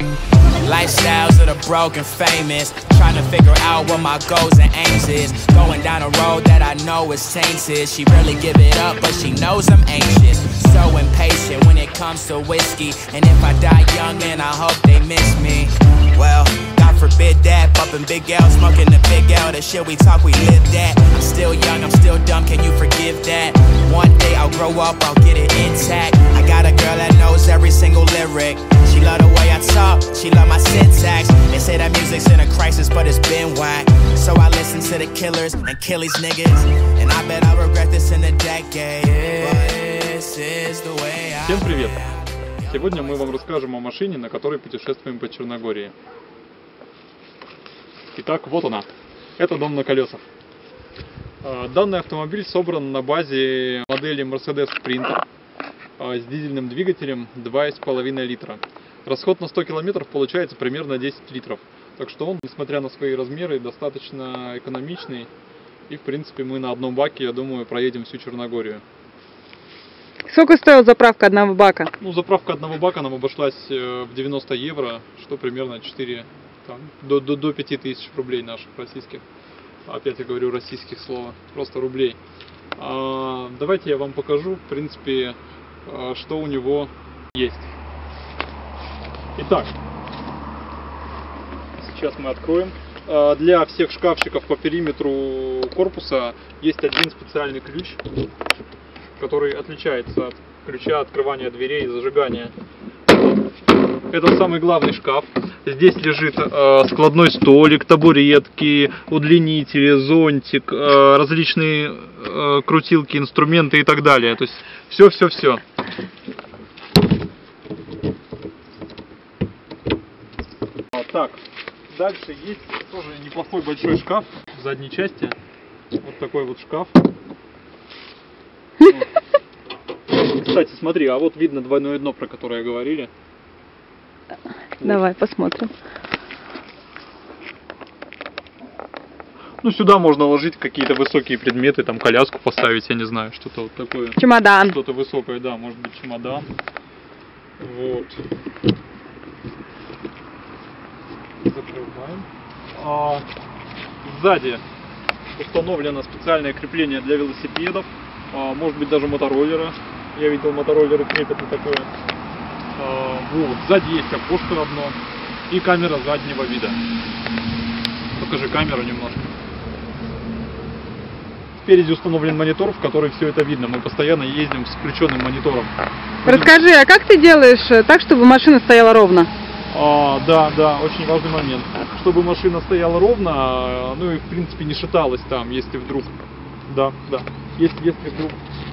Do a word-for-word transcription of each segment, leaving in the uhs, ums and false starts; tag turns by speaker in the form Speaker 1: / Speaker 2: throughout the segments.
Speaker 1: Lifestyles of the broken famous, trying to figure out what my goals and aims is. Going down a road that I know is tainted. She really give it up, but she knows I'm anxious. So impatient when it comes to whiskey. And if I die young, man, I hope they miss me. Well, God forbid that, bumping Big L, smoking the Big L. The shit we talk, we live that. I'm still young, I'm still dumb, can you forgive that? One day I'll grow up, I'll get it intact. I got a girl that knows every single lyric. She love the way I talk, she love my syntax. They say that music's in a crisis, but it's been whack. So I listen to the killers and kill these niggas. And I bet I'll regret this in a decade. This is the way I...
Speaker 2: Всем привет! Сегодня мы вам расскажем о машине, на которой путешествуем по Черногории. Итак, вот она. Это дом на колесах. Данный автомобиль собран на базе модели Mercedes Sprinter с дизельным двигателем два и пять литра. Расход на сто километров получается примерно десять литров. Так что он, несмотря на свои размеры, достаточно экономичный. И в принципе мы на одном баке, я думаю, проедем всю Черногорию.
Speaker 3: Сколько стоила заправка одного бака?
Speaker 2: Ну, заправка одного бака нам обошлась в девяносто евро, что примерно четыре, там, до, до, до пяти тысяч рублей наших российских. Опять я говорю российских слова, просто рублей. А, давайте я вам покажу, в принципе, что у него есть. Итак, сейчас мы откроем. Для всех шкафчиков по периметру корпуса есть один специальный ключ, который отличается от ключа открывания дверей и зажигания. Это самый главный шкаф. Здесь лежит э, складной столик, табуретки, удлинители, зонтик, э, различные э, крутилки, инструменты и так далее. То есть все-все-все. Так, дальше есть тоже неплохой большой шкаф в задней части. Вот такой вот шкаф. Кстати, смотри, а вот видно двойное дно, про которое говорили.
Speaker 3: Давай посмотрим.
Speaker 2: Ну, сюда можно ложить какие-то высокие предметы, там коляску поставить, я не знаю, что-то вот такое.
Speaker 3: Чемодан.
Speaker 2: Что-то высокое, да, может быть чемодан. Вот. Закрываем. А, сзади установлено специальное крепление для велосипедов, а, может быть даже мотороллера. Я видел, мотороллеры крепят на такое. А, вот. Сзади есть окошко одно и камера заднего вида. Покажи камеру немножко. Спереди установлен монитор, в который все это видно. Мы постоянно ездим с включенным монитором.
Speaker 3: Расскажи, а как ты делаешь так, чтобы машина стояла ровно?
Speaker 2: А, да, да, очень важный момент. Чтобы машина стояла ровно, ну и в принципе не шаталась там, если вдруг. Да, да. Если, если вдруг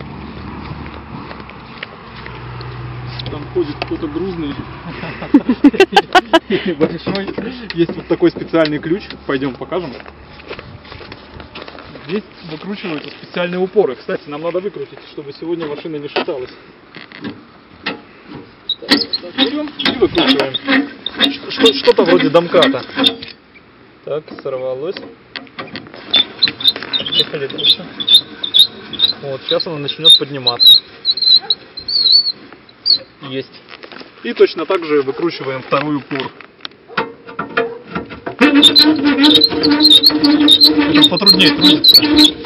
Speaker 2: там ходит кто-то грузный или большой. Есть вот такой специальный ключ. Пойдем покажем. Здесь выкручиваются специальные упоры. Кстати, нам надо выкрутить, чтобы сегодня машина не шаталась. Так, берем и выкручиваем. Что-то вроде домката. Так, сорвалось. Поехали дальше. Вот, сейчас она начнет подниматься. Есть. И точно так же выкручиваем второй упор. Это потруднее трудится.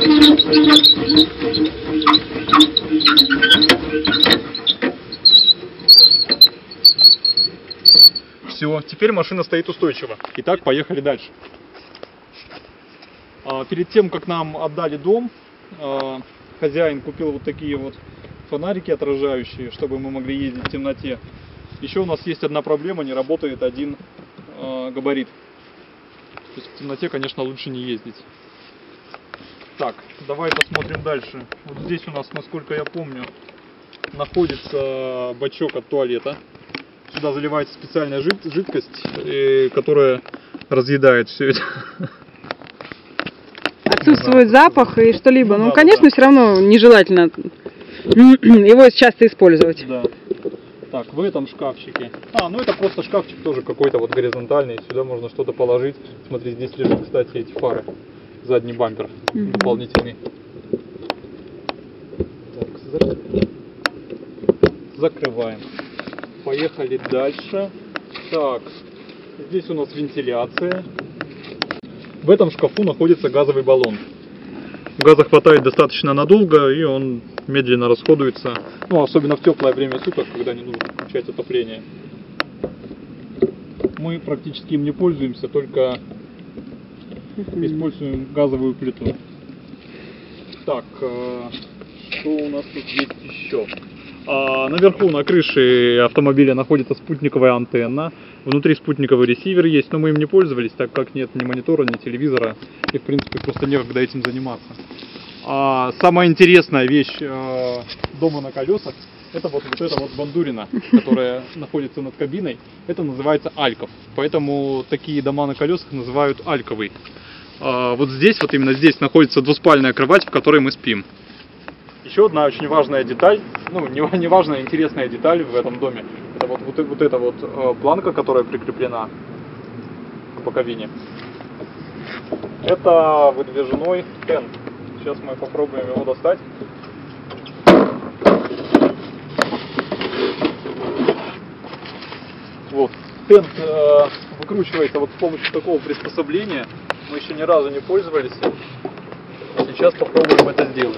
Speaker 2: Все, теперь машина стоит устойчиво. Итак, поехали дальше. А, перед тем, как нам отдали дом, а, хозяин купил вот такие вот фонарики отражающие, чтобы мы могли ездить в темноте. Еще у нас есть одна проблема, не работает один э, габарит. То есть в темноте, конечно, лучше не ездить. Так, давай посмотрим дальше. Вот здесь у нас, насколько я помню, находится бачок от туалета. Сюда заливается специальная жид жидкость, э, которая разъедает все это.
Speaker 3: Отсутствует запах и что-либо. Ну,
Speaker 2: Ну, да,
Speaker 3: конечно,
Speaker 2: да.
Speaker 3: все равно нежелательно его часто использовать.
Speaker 2: Да. Так, в этом шкафчике. А, ну это просто шкафчик тоже какой-то вот горизонтальный. Сюда можно что-то положить. Смотри, здесь лежат, кстати, эти фары. Задний бампер mm-hmm. дополнительный. Так, закрываем. Поехали дальше. Так, здесь у нас вентиляция. В этом шкафу находится газовый баллон. Газа хватает достаточно надолго, и он медленно расходуется. Ну, особенно в теплое время суток, когда не нужно включать отопление. Мы практически им не пользуемся, только используем газовую плиту. Так, что у нас тут есть еще? А, наверху на крыше автомобиля находится спутниковая антенна. Внутри спутниковый ресивер есть, но мы им не пользовались, так как нет ни монитора, ни телевизора. И в принципе просто некогда этим заниматься. А, самая интересная вещь э, дома на колесах — это вот, вот эта вот бандурина, которая находится над кабиной. Это называется альков. Поэтому такие дома на колесах называют альковый. А, вот здесь, вот именно здесь находится двуспальная кровать, в которой мы спим. Еще одна очень важная деталь, ну не, не важная, интересная деталь в этом доме, это вот, вот, вот эта вот э, планка, которая прикреплена к боковине. Это выдвижной тент. Сейчас мы попробуем его достать. Вот, тент э, выкручивается вот с помощью такого приспособления. Мы еще ни разу не пользовались. Сейчас попробуем это сделать.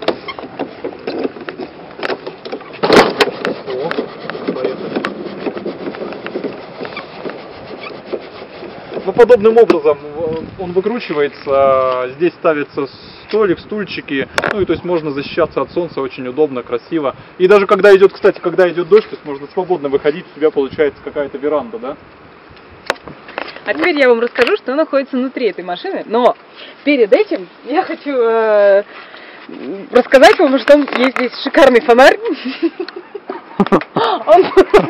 Speaker 2: Ну, подобным образом он выкручивается, здесь ставится столик, стульчики, ну и то есть можно защищаться от солнца очень удобно, красиво. И даже когда идет, кстати, когда идет дождь, то есть можно свободно выходить, у тебя получается какая-то веранда, да?
Speaker 3: А теперь я вам расскажу, что находится внутри этой машины, но перед этим я хочу э, рассказать вам, что есть здесь шикарный фонарь. Он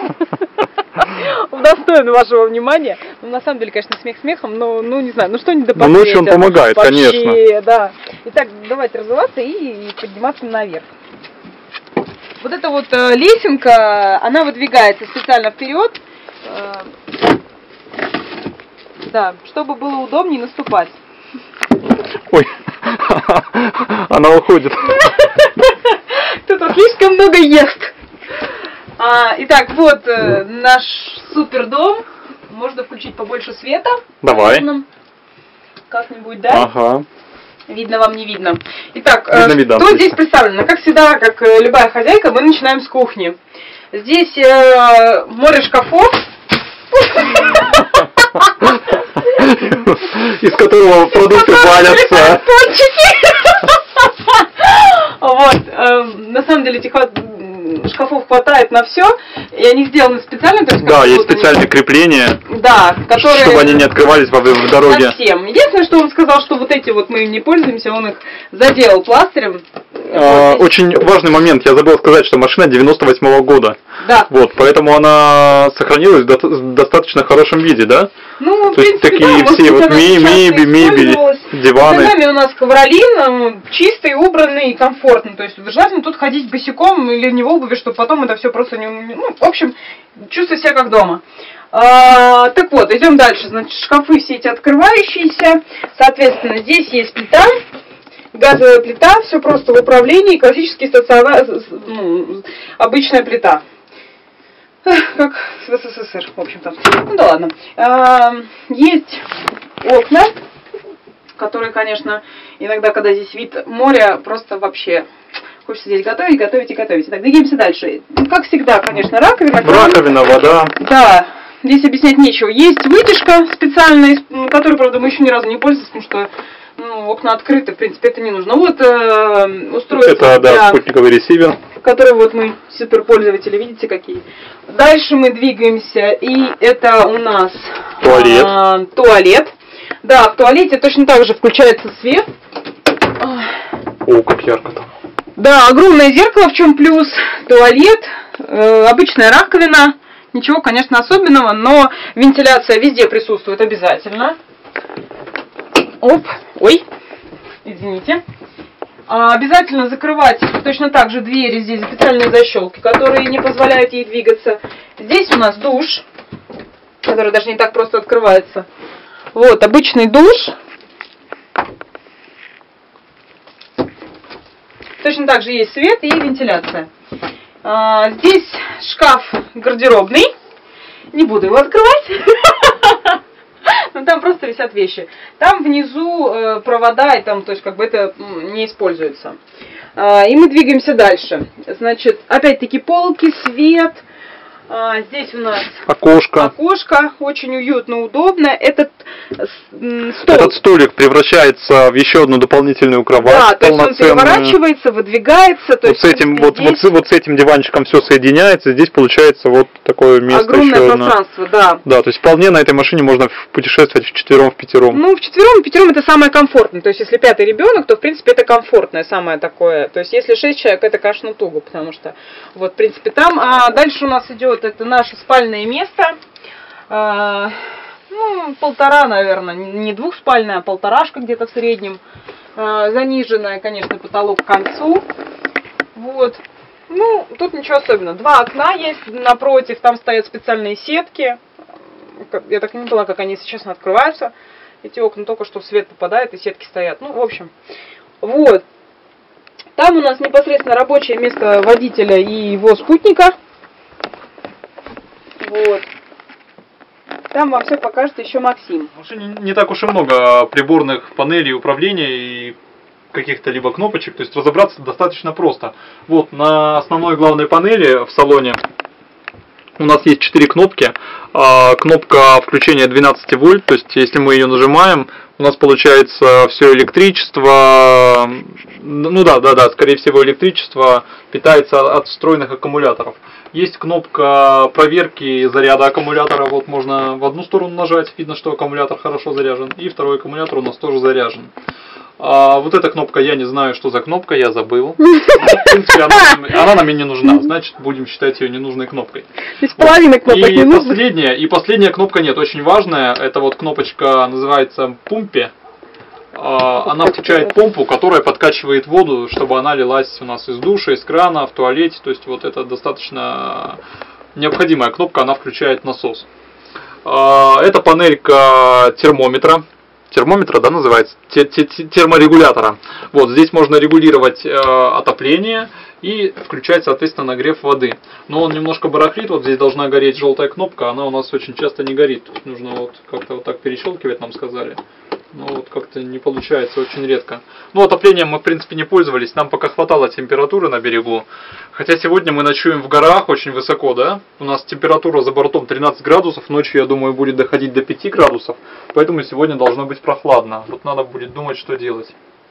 Speaker 3: удостоен вашего внимания. Ну, на самом деле, конечно, смех смехом, но, ну, не знаю, ну что не допустить.
Speaker 2: Ну, ночью он помогает,
Speaker 3: вообще,
Speaker 2: конечно.
Speaker 3: Да. Итак, давайте разуваться и подниматься наверх. Вот эта вот э, лесенка, она выдвигается специально вперед, э, да, чтобы было удобнее наступать.
Speaker 2: Ой, она уходит.
Speaker 3: Кто-то слишком много ест. А, итак, вот э, наш супер дом. Можно включить побольше света.
Speaker 2: Давай.
Speaker 3: Как-нибудь, да?
Speaker 2: Ага.
Speaker 3: Видно вам, не видно. Итак,
Speaker 2: видно,
Speaker 3: э,
Speaker 2: видно,
Speaker 3: что
Speaker 2: отлично.
Speaker 3: Здесь представлено? Как всегда, как э, любая хозяйка, мы начинаем с кухни. Здесь э, море шкафов.
Speaker 2: Из которого продукты валятся.
Speaker 3: Вот, на самом деле этих шкафов хватает на все, и они сделаны специально. То есть,
Speaker 2: да, есть специальные крепления,
Speaker 3: да, которые,
Speaker 2: чтобы они не открывались во время дороги.
Speaker 3: Совсем. Единственное, что он сказал, что вот эти вот мы не пользуемся, он их заделал пластырем.
Speaker 2: А, очень важный момент, я забыл сказать, что машина девяносто восьмого года. Да. Вот, поэтому она сохранилась в до достаточно хорошем виде, да?
Speaker 3: Ну, в
Speaker 2: То есть
Speaker 3: принципе,
Speaker 2: такие
Speaker 3: да,
Speaker 2: все вот мебель, мебель, диваны.
Speaker 3: За нами у нас ковролин, чистый, убранный и комфортный. То есть желательно тут ходить босиком или не в обуви, чтобы потом это все просто не... Ну, в общем, чувствовать себя как дома. А, так вот, идем дальше. Значит, шкафы все эти открывающиеся. Соответственно, здесь есть плита. Газовая плита, все просто в управлении, классический стационар, ну, обычная плита. Как в СССР, в общем-то. Ну да ладно. А, есть окна, которые, конечно, иногда, когда здесь вид моря, просто вообще хочется здесь готовить, готовить и готовить. Итак, двигаемся дальше. Как всегда, конечно, раковина.
Speaker 2: Раковина, вода. Да,
Speaker 3: здесь объяснять нечего. Есть вытяжка специальная, которой, правда, мы еще ни разу не пользовались, потому что ну, окна открыты, в принципе, это не нужно. Вот э, устройство.
Speaker 2: Это, да, для... спутниковый ресивер.
Speaker 3: Который вот мы суперпользователи, видите какие. Дальше мы двигаемся, и это у нас
Speaker 2: туалет.
Speaker 3: А, туалет. Да, в туалете точно так же включается свет.
Speaker 2: О, как ярко там.
Speaker 3: Да, огромное зеркало, в чем плюс. Туалет, э, обычная раковина. Ничего, конечно, особенного, но вентиляция везде присутствует обязательно. Оп, ой, извините. А, обязательно закрывать точно так же двери, здесь специальные защелки, которые не позволяют ей двигаться. Здесь у нас душ, который даже не так просто открывается. Вот, обычный душ. Точно так же есть свет и вентиляция. А, здесь шкаф гардеробный. Не буду его открывать. Ну там просто висят вещи. Там внизу э, провода, и там, то есть как бы это не используется. А, и мы двигаемся дальше. Значит, опять-таки полки, свет. А, здесь у нас
Speaker 2: окошко.
Speaker 3: Окошко, очень уютно, удобно. Этот стол.
Speaker 2: Этот столик превращается в еще одну дополнительную кровать.
Speaker 3: Да, то есть он переворачивается, выдвигается. То
Speaker 2: вот,
Speaker 3: есть,
Speaker 2: с этим, вот,
Speaker 3: здесь...
Speaker 2: вот, вот с этим диванчиком все соединяется. Здесь получается вот такое место.
Speaker 3: Огромное
Speaker 2: еще
Speaker 3: пространство,
Speaker 2: на...
Speaker 3: да.
Speaker 2: Да, то есть вполне на этой машине можно путешествовать вчетвером, в пятером.
Speaker 3: Ну, вчетвером, в пятером это самое комфортное. То есть, если пятый ребенок, то, в принципе, это комфортное самое такое. То есть, если шесть человек, это, конечно, туго, потому что, вот, в принципе, там. А дальше у нас идет, это наше спальное место. А, ну, полтора, наверное, не двухспальная, а полторашка где-то в среднем. А, заниженная, конечно, потолок к концу. Вот. Ну, тут ничего особенного. Два окна есть напротив, там стоят специальные сетки. Я так и не поняла, как они, если честно, открываются. Эти окна только что в свет попадает, и сетки стоят. Ну, в общем, вот. Там у нас непосредственно рабочее место водителя и его спутника. Вот. Там вам все покажет еще Максим.
Speaker 2: В машине не так уж и много приборных панелей управления и каких-то либо кнопочек, то есть разобраться достаточно просто. Вот на основной главной панели в салоне у нас есть четыре кнопки. Кнопка включения двенадцать вольт, то есть если мы ее нажимаем, у нас получается все электричество, ну да, да, да, скорее всего электричество питается от встроенных аккумуляторов. Есть кнопка проверки заряда аккумулятора, вот можно в одну сторону нажать, видно, что аккумулятор хорошо заряжен, и второй аккумулятор у нас тоже заряжен. А вот эта кнопка, я не знаю, что за кнопка, я забыл. Ну, в принципе, она, она нам и не нужна, значит, будем считать ее ненужной кнопкой.
Speaker 3: То есть половина кнопок
Speaker 2: и
Speaker 3: не нужна.
Speaker 2: Последняя, и последняя кнопка, нет, очень важная, это вот кнопочка, называется пумпе. Она включает помпу, которая подкачивает воду, чтобы она лилась у нас из душа, из крана, в туалете. То есть вот это достаточно необходимая кнопка, она включает насос. Это панелька термометра. Термометра, да, называется? Терморегулятора. Вот здесь можно регулировать отопление и включать, соответственно, нагрев воды. Но он немножко барахлит, вот здесь должна гореть желтая кнопка, она у нас очень часто не горит. То есть нужно вот как-то вот так перещелкивать, нам сказали. Но вот как-то не получается, очень редко. Ну, отоплением мы, в принципе, не пользовались, нам пока хватало температуры на берегу. Хотя сегодня мы ночуем в горах, очень высоко, да? У нас температура за бортом тринадцать градусов, ночью, я думаю, будет доходить до пяти градусов. Поэтому сегодня должно быть прохладно. Вот надо будет думать, что делать.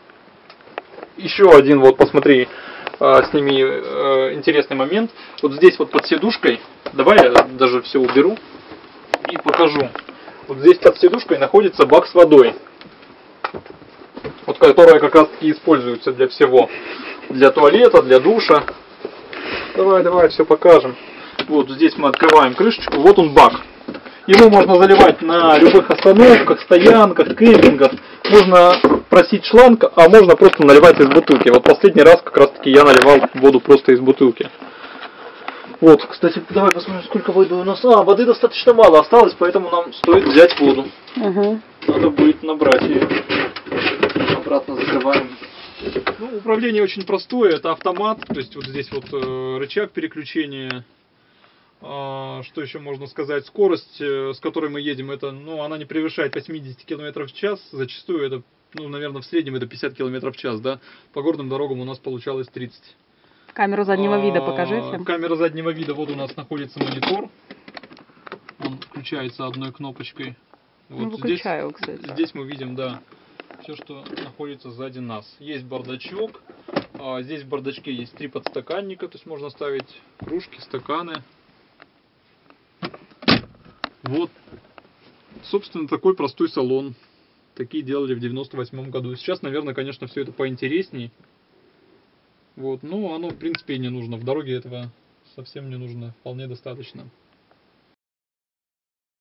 Speaker 2: Еще один, вот посмотри, сними интересный момент. Вот здесь вот под сидушкой, давай я даже все уберу и покажу. Вот здесь под сидушкой находится бак с водой. Вот которая как раз таки используется для всего. Для туалета, для душа. Давай, давай, все покажем. Вот здесь мы открываем крышечку, вот он бак. Его можно заливать на любых остановках, стоянках, кемпингах. Можно просить шланг, а можно просто наливать из бутылки. Вот последний раз как раз таки я наливал воду просто из бутылки. Вот, кстати, давай посмотрим, сколько воды у нас. А, воды достаточно мало осталось, поэтому нам стоит взять воду. Угу. Надо будет набрать ее. Обратно закрываем. Ну, управление очень простое, это автомат. То есть вот здесь вот э, рычаг переключения. А, что еще можно сказать? Скорость, э, с которой мы едем, это, ну, она не превышает восемьдесят километров в час. Зачастую это, ну, наверное, в среднем это пятьдесят километров в час, да. По горным дорогам у нас получалось тридцать.
Speaker 3: Камеру заднего вида покажите.
Speaker 2: Камера заднего вида, вот у нас находится монитор. Он включается одной кнопочкой. Вот
Speaker 3: ну, выключаю,
Speaker 2: здесь,
Speaker 3: кстати.
Speaker 2: Здесь мы видим, да, все, что находится сзади нас. Есть бардачок. А здесь в бардачке есть три подстаканника, то есть можно ставить кружки, стаканы. Вот, собственно, такой простой салон. Такие делали в девяносто восьмом году. Сейчас, наверное, конечно, все это поинтересней. Вот, ну, оно, в принципе, и не нужно. В дороге этого совсем не нужно. Вполне достаточно.